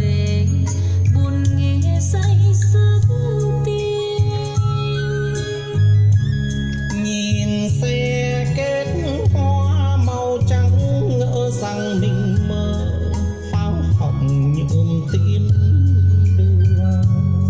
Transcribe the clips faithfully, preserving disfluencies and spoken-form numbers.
về buồn nghe say sức tiếng. Nhìn xe kết hoa màu trắng ngỡ rằng mình mơ, pháo hồng nhuộm tim đường.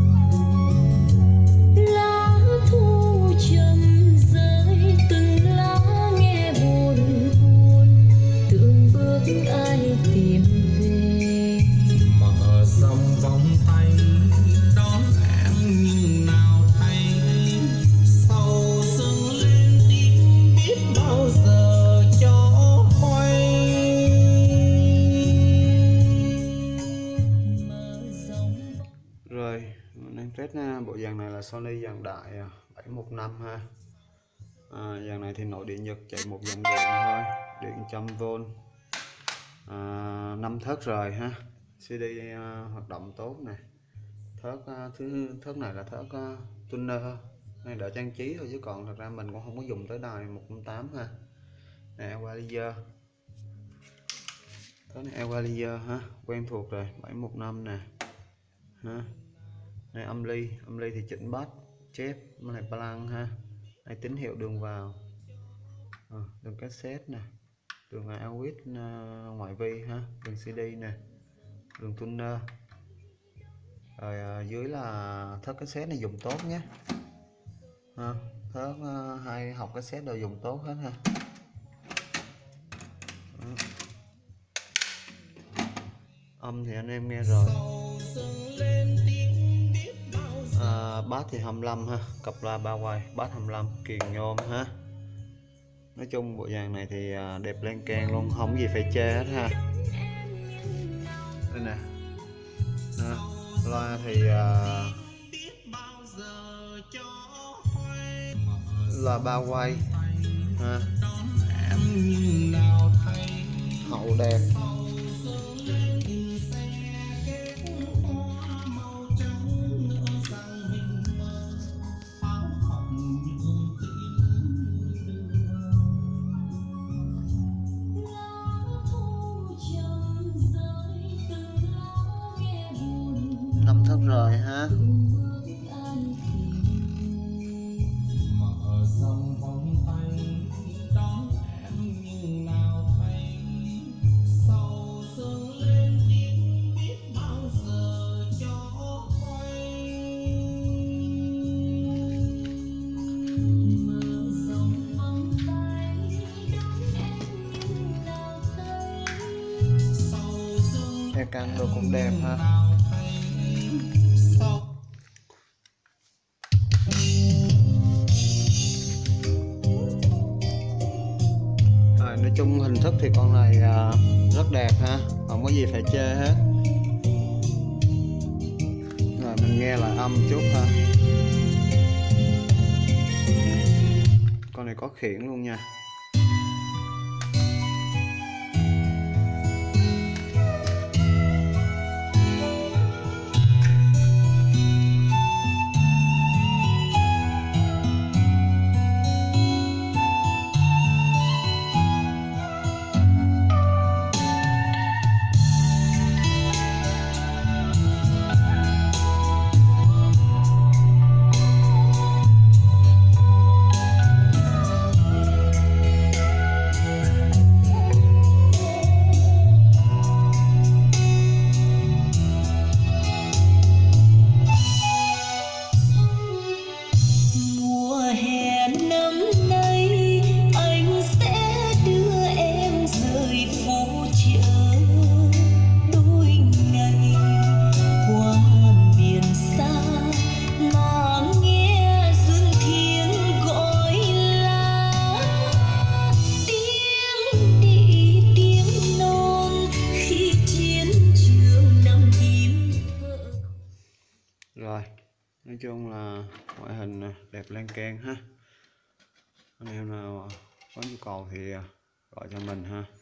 Lá thu trầm rơi từng lá nghe buồn buồn, tưởng bước ai tìm về. Mở rộng vòng tay đón em nhưng nào thấy, sầu dâng lên tim biết bao giờ cho quay. Mở rộng Rồi, mình đang test nha. Bộ dàn này là Sony dàn đại bảy một năm ha. À, dàn này thì nội điện Nhật, chạy một dòng điện thôi, điện một trăm vôn, à, năm thớt rời ha. xê đê à, hoạt động tốt nè. Thớt à, thứ thớt này là thớt à, tuner này, đỡ trang trí thôi chứ còn thật ra mình cũng không có dùng tới đài một trăm tám ha. Này equalizer, thớt này equalizer ha, quen thuộc rồi, bảy một năm nè ha. Này âm ly, âm ly thì chỉnh bass chép, này palang ha. Này tín hiệu đường vào, à, đường cassette nè, đường aux uh, ngoại vi ha, đường xê đê nè, đường tuner. Rồi uh, dưới là thớt cassette này dùng tốt nhé ha. Thớt uh, hai học cassette đều dùng tốt hết ha. Đó. Âm thì anh em nghe rồi. À, bass thì hai mươi lăm ha, cặp loa ba quay, bass hai mươi lăm, kiềng nhôm ha. Nói chung bộ dàn này thì đẹp lên can luôn, không gì phải chê hết ha. Đây nè, à, loa thì uh, loa ba quay ha, hậu đẹp. Năm thớt rồi ha. Mở rộng vòng tay đón em nhưng nào thấy, sầu dâng lên tiếng biết bao giờ cho quay. mở rộng vòng tay đón em nhưng nào thấy. Sầu dâng Nghe căn đồ cũng đẹp ha. nào thấy, sầu À, nói chung hình thức thì con này à, rất đẹp ha, không có gì phải chê hết. Rồi mình nghe lại âm chút ha. Con này có khiển luôn nha. Rồi, nói chung là ngoại hình đẹp lan can ha. Anh em nào có nhu cầu thì gọi cho mình ha.